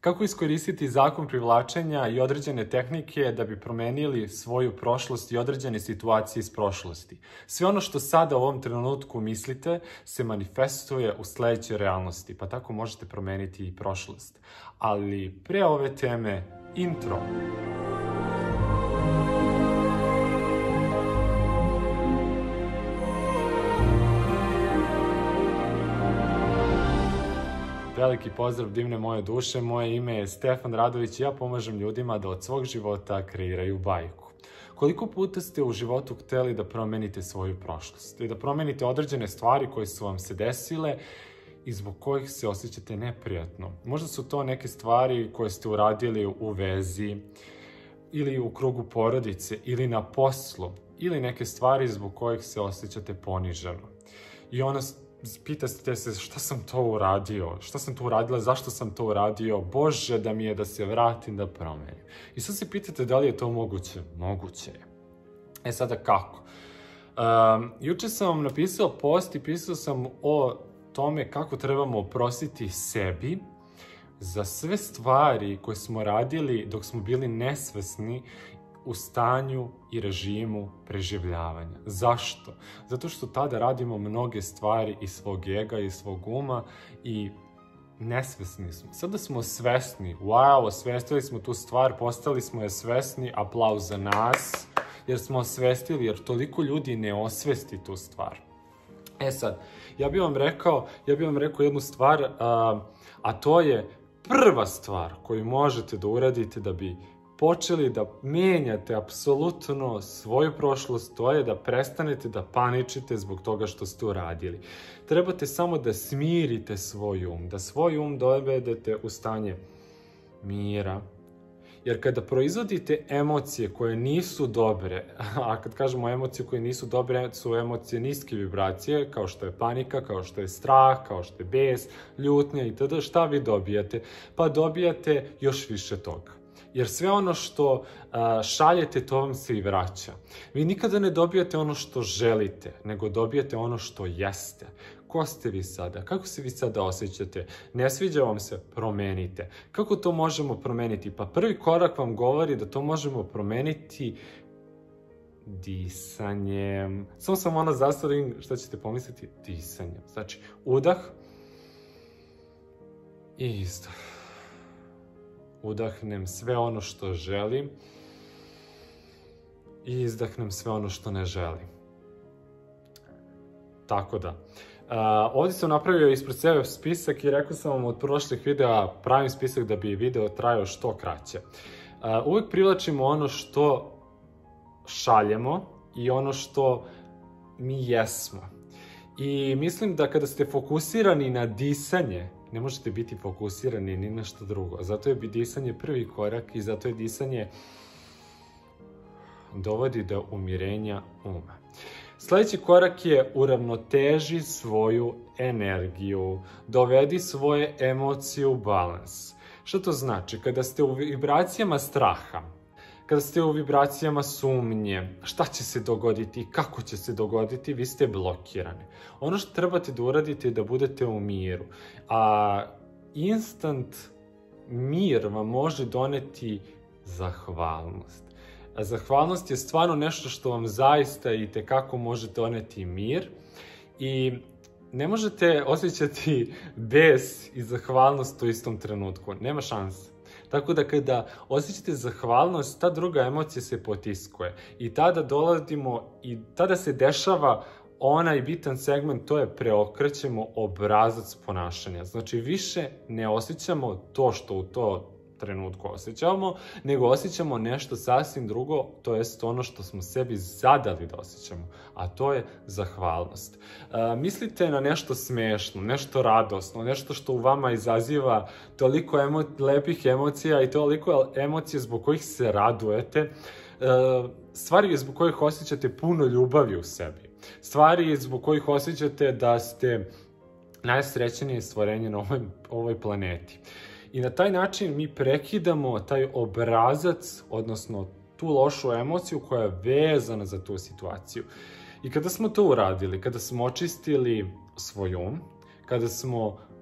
Kako iskoristiti zakon privlačenja i određene tehnike da bi promenili svoju prošlost i određene situacije iz prošlosti. Sve ono što sada u ovom trenutku mislite se manifestuje u sledećoj realnosti, pa tako možete promeniti i prošlost. Ali pre ove teme, intro. Veliki pozdrav divne moje duše, moje ime je Stefan Radović i ja pomažem ljudima da od svog života kreiraju bajku. Koliko puta ste u životu hteli da promenite svoju prošlost i da promenite određene stvari koje su vam se desile i zbog kojih se osjećate neprijatno? Možda su to neke stvari koje ste uradili u vezi ili u krugu porodice ili na poslu ili neke stvari zbog kojih se osjećate poniženo. I pitate se šta sam to uradio, šta sam to uradila, zašto sam to uradio, Bože da mi je da se vratim, da promenim. I sad se pitate da li je to moguće? Moguće je. E sada kako? Juče sam vam napisao post i pisao sam o tome kako trebamo oprostiti sebi za sve stvari koje smo radili dok smo bili nesvesni u stanju i režimu preživljavanja. Zašto? Zato što tada radimo mnoge stvari iz svog ega, iz svog uma i nesvesni smo. Sada smo svesni. Wow, osvestili smo tu stvar, postali smo je svesni, aplauz za nas, jer smo osvestili, jer toliko ljudi ne osvesti tu stvar. E sad, ja bih vam rekao jednu stvar, a to je prva stvar koju možete da uradite da bi počeli da menjate apsolutno svoju prošlost, to je da prestanete da paničite zbog toga što ste uradili. Trebate samo da smirite svoj um, da svoj um dovedete u stanje mira. Jer kada proizvodite emocije koje nisu dobre, a kad kažemo emocije koje nisu dobre, su emocije niske vibracije, kao što je panika, kao što je strah, kao što je bes, ljutnja itd., šta vi dobijate? Pa dobijate još više toga. Jer sve ono što šaljete, to vam se i vraća. Vi nikada ne dobijate ono što želite, nego dobijate ono što jeste. Ko ste vi sada? Kako se vi sada osjećate? Ne sviđa vam se? Promenite. Kako to možemo promeniti? Pa prvi korak vam govori da to možemo promeniti disanjem. Samo sam zastavim šta ćete pomisliti? Disanjem. Znači, udah i izdah. Udahnem sve ono što želim i izdahnem sve ono što ne želim. Tako da. Ovdje sam napravio ispred sebe spisak i rekao sam vam od prošlih videa pravim spisak da bi video trajao što kraće. Uvijek privlačimo ono što šaljemo i ono što mi jesmo. I mislim da kada ste fokusirani na disanje, ne možete biti fokusirani ni na što drugo. Zato je disanje prvi korak i zato je disanje dovodi do umirenja uma. Sledeći korak je uravnoteži svoju energiju, dovedi svoje emocije u balans. Što to znači? Kada ste u vibracijama straha, kada ste u vibracijama sumnje, šta će se dogoditi i kako će se dogoditi, vi ste blokirani. Ono što trebate da uradite je da budete u miru. A instant mir vam može doneti zahvalnost. A zahvalnost je stvarno nešto što vam zaista i tekako može doneti mir i ne možete osjećati bes i zahvalnost u istom trenutku. Nema šanse. Tako da kada osjećate zahvalnost, ta druga emocija se potiskuje i tada dolazimo i tada se dešava onaj bitan segment, to je preokrećemo obrazac ponašanja. Znači više ne osjećamo to što u to trenutku osjećamo, nego osjećamo nešto sasvim drugo, to jest ono što smo sebi zadali da osjećamo, a to je zahvalnost. Mislite na nešto smešno, nešto radosno, nešto što u vama izaziva toliko lepih emocija i toliko emocije zbog kojih se radujete, stvari zbog kojih osjećate puno ljubavi u sebi, stvari zbog kojih osjećate da ste najsrećnije stvorenje na ovoj planeti. I na taj način mi prekidamo taj obrazac, odnosno tu lošu emociju koja je vezana za tu situaciju. I kada smo to uradili, kada smo očistili svoj um, kada smo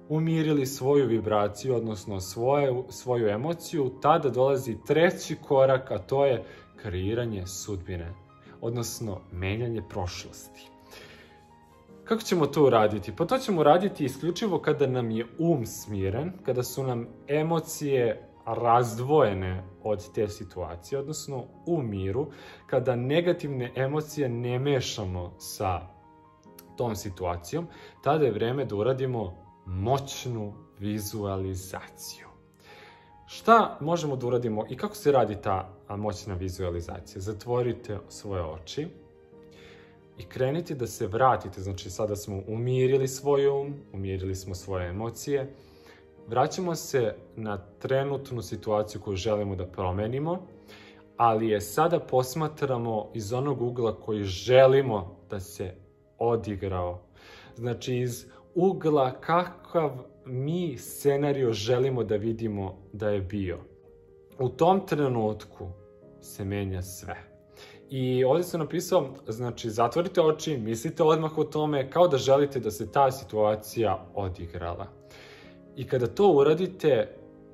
umirili svoju vibraciju, odnosno svoju emociju, tada dolazi treći korak, a to je kreiranje sudbine, odnosno menjanje prošlosti. Kako ćemo to uraditi? Pa to ćemo uraditi isključivo kada nam je smiren, kada su nam emocije razdvojene od te situacije, odnosno u miru, kada negativne emocije ne mešamo sa tom situacijom, tada je vreme da uradimo moćnu vizualizaciju. Šta možemo da uradimo i kako se radi ta moćna vizualizacija? Zatvorite svoje oči i krenite da se vratite, znači sada smo umirili svoj umirili smo svoje emocije, vraćamo se na trenutnu situaciju koju želimo da promenimo, ali je sada posmatramo iz onog ugla koji želimo da se odigrao. Znači iz ugla kakav mi scenario želimo da vidimo da je bio. U tom trenutku se menja sve. I ovdje sam napisao, znači zatvorite oči, mislite odmah o tome kao da želite da se ta situacija odigrala. I kada to uradite,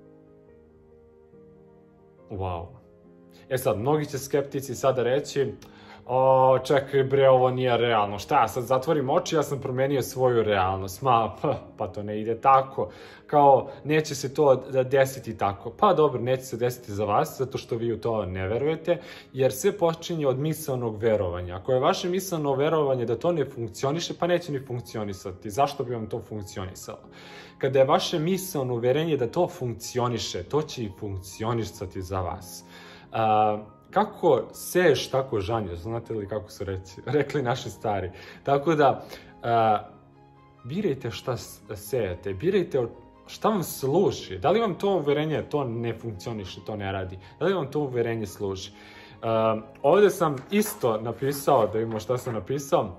wow. Sad, mnogi će skeptici sada reći, čekaj bre, ovo nije realno. Šta ja sad zatvorim oči, ja sam promenio svoju realnost. Pa to ne ide tako. Kao, neće se to desiti tako. Pa dobro, neće se desiti za vas, zato što vi u to ne verujete, jer sve počinje od misaonog verovanja. Ako je vaše misaono verovanje da to ne funkcioniše, pa neće ni funkcionisati. Zašto bi vam to funkcionisalo? Kada je vaše misaono uverenje da to funkcioniše, to će i funkcionisati za vas. Kako seješ, tako žanješ, znate li kako su rekli naši stari. Tako da, birajte šta sejete, birajte šta vam služi. Da li vam to uverenje, to ne funkcioniše, to ne radi? Da li vam to uverenje služi? Ovdje sam isto napisao, da vidimo šta sam napisao,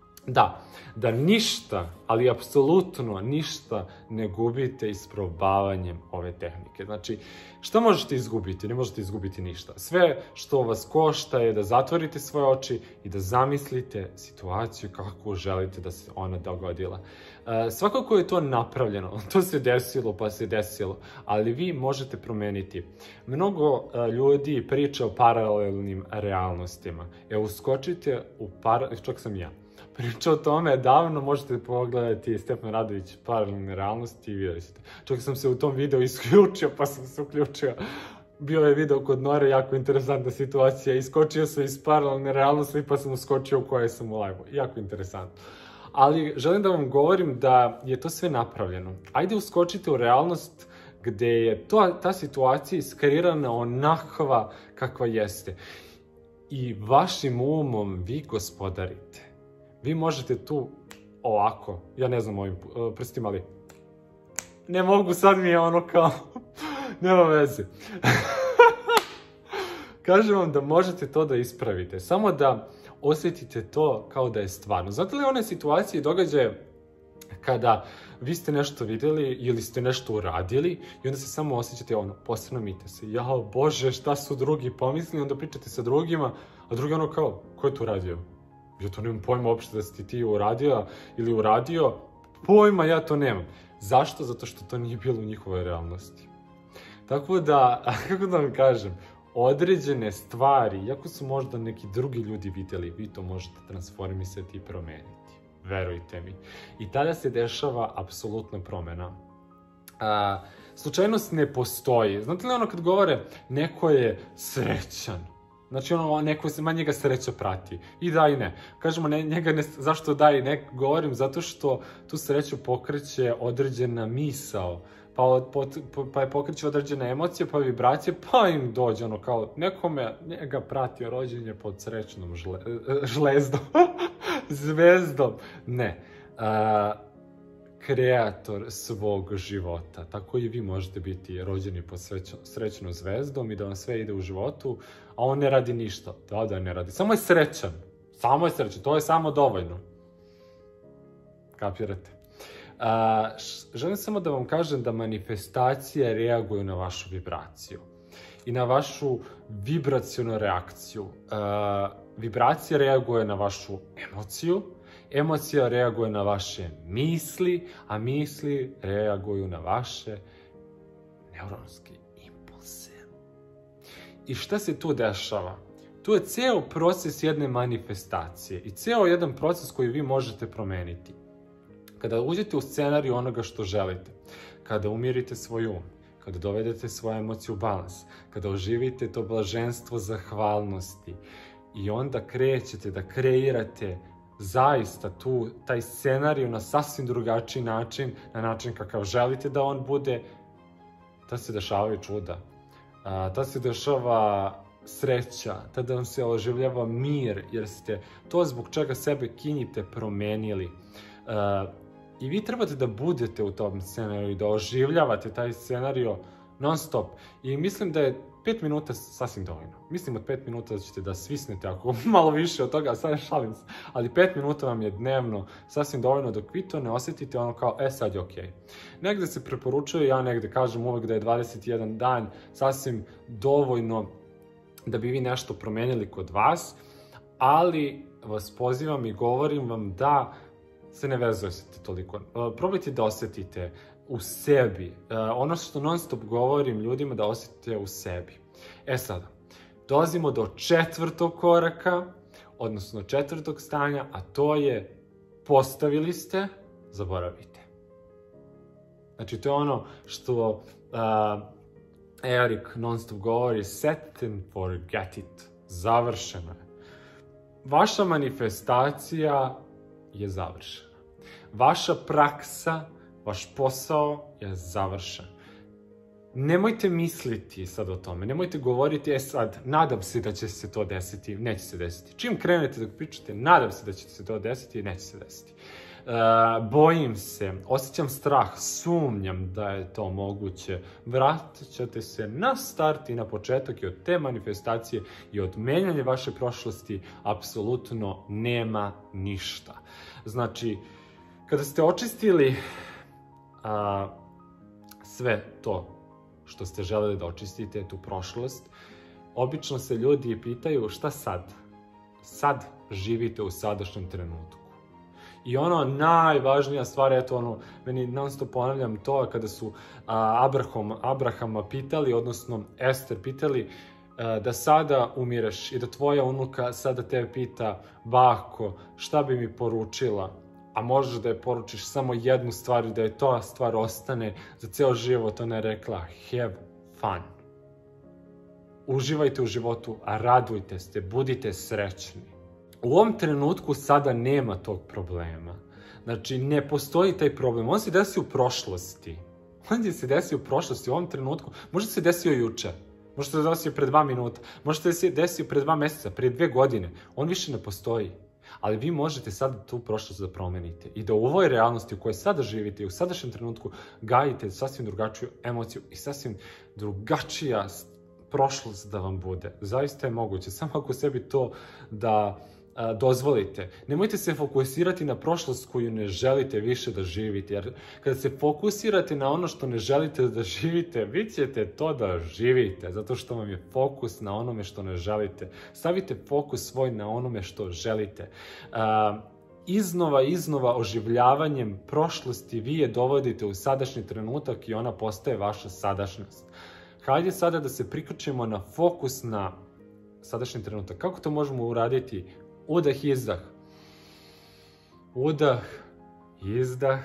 da ništa, ali apsolutno ništa ne gubite isprobavanjem ove tehnike. Znači, šta možete izgubiti? Ne možete izgubiti ništa. Sve što vas košta je da zatvorite svoje oči i da zamislite situaciju kako želite da se ona dogodila. Svakako je to napravljeno, to se desilo pa se desilo, ali vi možete promeniti. Mnogo ljudi priča o paralelnim realnostima. Uskočite u čak sam ja pričao o tome davno, možete pogledati Stefan Radović paralelne realnosti i vidjeli ste. Čak sam se u tom videu isključio, pa sam se uključio. Bio je video kod Nore, jako interesantna situacija. Iskočio sam iz paralelne realnosti, pa sam uskočio u kojoj sam u live-u. Jako interesantno. Ali želim da vam govorim da je to sve napravljeno. Ajde uskočite u realnost gde je ta situacija iskreirana onakva kakva jeste. I vašim umom vi gospodarite. Vi možete tu ovako, ja ne znam ovim prstima, ali ne mogu, sad mi je ono kao, nema veze. Kažem vam da možete to da ispravite, samo da osjetite to kao da je stvarno. Znate li one situacije i događaje kada vi ste nešto vidjeli ili ste nešto uradili i onda se samo osjećate posramite se. Jao Bože, šta su drugi pomislili, onda pričate sa drugima, a drugi ono kao, ko je to uradio? Ja to nemam pojma uopšte da si ti uradio ili uradio, pojma ja to nemam. Zašto? Zato što to nije bilo u njihovoj realnosti. Tako da, kako da vam kažem, određene stvari, iako su možda neki drugi ljudi vidjeli, vi to možete transformisati i promeniti. Verujte mi. I tada se dešava apsolutna promena. Slučajnost ne postoji. Znate li ono kad govore neko je srećan? Znači neko manje ga sreća prati. I da i ne. Kažemo zašto da i ne? Govorim zato što tu sreću pokreće određena misao. Pa je pokreće određene emocije, pa vibracije, pa im dođe ono kao njega prati rođenje pod srećnom žlezdom. Zvezdom. Ne. Kreator svog života. Tako i vi možete biti rođeni pod srećnom zvezdom i da vam sve ide u životu, a on ne radi ništa. Da, ne radi. Samo je srećan. Samo je srećan. To je samo dovoljno. Kapirate? Želim samo da vam kažem da manifestacije reaguju na vašu vibraciju i na vašu vibracionu reakciju. Vibracija reaguje na vašu emociju, Emocija reaguje na vaše misli, a misli reaguju na vaše neuronske impulse. I šta se tu dešava? Tu je ceo proces jedne manifestacije i ceo jedan proces koji vi možete promeniti. Kada uđete u scenariju onoga što želite, kada umirite svoj um, kada dovedete svoje emocije u balans, kada oživite to blaženstvo zahvalnosti i onda krećete da kreirate zaista taj scenariju na sasvim drugačiji način, na način kakav želite da on bude, tada se dešavaju čuda. Tada se dešava sreća, tada vam se oživljava mir, jer ste to zbog čega sebe kinjite promenili. I vi trebate da budete u tom scenariju i da oživljavate taj scenariju non stop. I mislim da je 5 minuta sasvim dovoljno. Mislim od 5 minuta da ćete da svisnete, ako malo više od toga, sad šalim se, ali 5 minuta vam je dnevno sasvim dovoljno dok vi to ne osjetite ono kao, sad je okej. Negde se preporučuje, ja negde kažem uvek da je 21 dan sasvim dovoljno da bi vi nešto promenili kod vas, ali vas pozivam i govorim vam da se ne vezujete toliko. Probajte da osjetite u sebi. Ono što non stop govorim ljudima da osjetite u sebi. Sada, dolazimo do 4. koraka, odnosno 4. stanja, a to je postavili ste, zaboravite. Znači, to je ono što Erik non stop govori, set and forget it. Završeno je. Vaša manifestacija je završena. Vaša praksa, vaš posao je završen. Nemojte misliti sad o tome, nemojte govoriti, sad, nadam se da će se to desiti, neće se desiti. Čim krenete da pričate, nadam se da će se to desiti, neće se desiti. Bojim se, osjećam strah, sumnjam da je to moguće. Vratit ćete se na start i na početak i od te manifestacije i od menjanja vaše prošlosti apsolutno nema ništa. Znači, kada ste očistili sve to što ste želeli da očistite, tu prošlost, obično se ljudi pitaju šta sad? Sad živite u sadašnjem trenutku. I ono najvažnija stvar, eto ono, meni non stop ponavljam to, kada su Abrahama pitali, odnosno Ester pitali, da sada umireš i da tvoja unuka sada tebe pita, bako, šta bi mi poručila? A možeš da je poručiš samo jednu stvar i da je to stvar ostane za ceo život. Ona je rekla, have fun. Uživajte u životu, a radujte se, budite srećni. U ovom trenutku sada nema tog problema. Znači, ne postoji taj problem. On se desi u prošlosti. U ovom trenutku. Možda se desio juče. Možda se desio pre 2 minuta. Možda se desio pre 2 meseca, pre 2 godine. On više ne postoji. Ali vi možete sad tu prošlost da promenite i da u ovoj realnosti u kojoj sada živite i u sadašnjem trenutku gajite sasvim drugačiju emociju i sasvim drugačija prošlost da vam bude. Zaista je moguće, samo ako sebi to da dozvolite. Nemojte se fokusirati na prošlost koju ne želite više da živite, jer kada se fokusirate na ono što ne želite da živite, vi ćete to da živite, zato što vam je fokus na onome što ne želite. Stavite fokus svoj na onome što želite. Iznova oživljavanjem prošlosti vi je dovodite u sadašnji trenutak i ona postaje vaša sadašnjost. Hajde sada da se priključimo na fokus na sadašnji trenutak. Kako to možemo uraditi? Udah, izdah. Udah, izdah.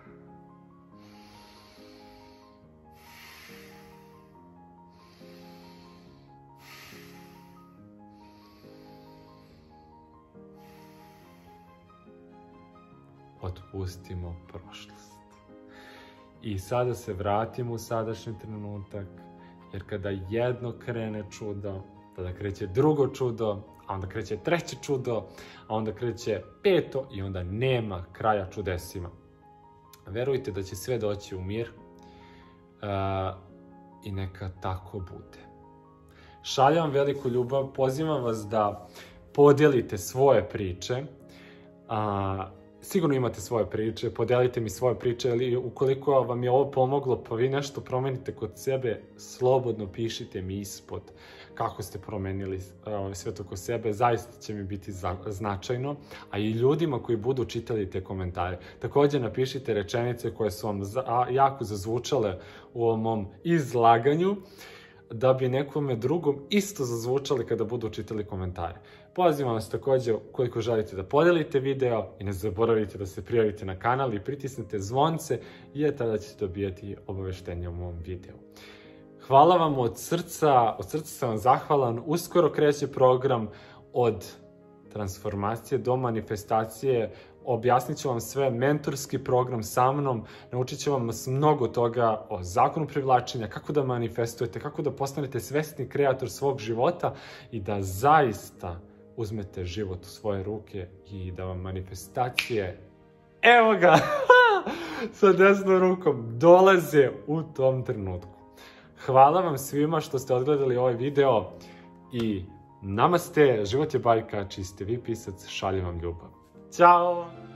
Otpustimo prošlost. I sada se vratimo u sadašnji trenutak, jer kada jedno krene čudo, tada kreće drugo čudo, a onda kreće 3. čudo, a onda kreće 5. i onda nema kraja čudesima. Verujte da će sve doći u mir i neka tako bude. Šaljem vam veliku ljubav, pozivam vas da podelite svoje priče sigurno imate svoje priče, podelite mi svoje priče, ili ukoliko vam je ovo pomoglo, pa vi nešto promenite kod sebe, slobodno pišite mi ispod kako ste promenili sve to kod sebe, zaista će mi biti značajno, a i ljudima koji budu čitali te komentare. Također napišite rečenice koje su vam jako zazvučale u ovom mom izlaganju, da bi nekome drugom isto zazvučali kada budu čitali komentare. Pozivam vas također, ukoliko želite da podelite video i ne zaboravite da se prijavite na kanal i pritisnete zvonce, jer tada ćete dobijati obaveštenje o mom videu. Hvala vam od srca sam vam zahvalan. Uskoro kreće program od transformacije do manifestacije. Objasnit ću vam sve, mentorski program sa mnom, naučit ću vam mnogo toga o zakonu privlačenja, kako da manifestujete, kako da postanete svesni kreator svog života i da zaista uzmete život u svoje ruke i da vam manifestacije, evo ga, sa desnom rukom, dolaze u tom trenutku. Hvala vam svima što ste odgledali ovaj video i namaste, život je bajka, čiji ste vi pisac, šaljem vam ljubav. Ćao!